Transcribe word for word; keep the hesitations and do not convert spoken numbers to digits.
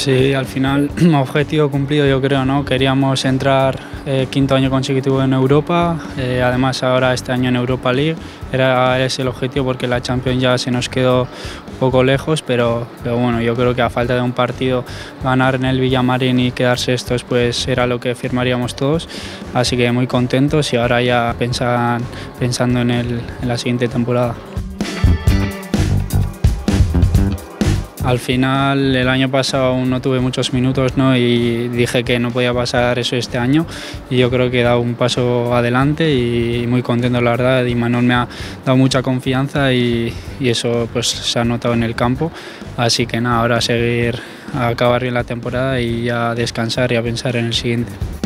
Sí, al final, objetivo cumplido yo creo, ¿no? Queríamos entrar eh, quinto año consecutivo en Europa, eh, además ahora este año en Europa League, era ese el objetivo porque la Champions ya se nos quedó un poco lejos, pero, pero bueno, yo creo que a falta de un partido ganar en el Villamarín y quedarse estos pues era lo que firmaríamos todos, así que muy contentos y ahora ya pensan, pensando en, el, en la siguiente temporada. Al final, el año pasado no tuve muchos minutos, ¿no? Y dije que no podía pasar eso este año y yo creo que he dado un paso adelante y muy contento, la verdad. Y Manuel me ha dado mucha confianza y, y eso pues se ha notado en el campo. Así que nada, ahora a seguir, a acabar bien la temporada y a descansar y a pensar en el siguiente.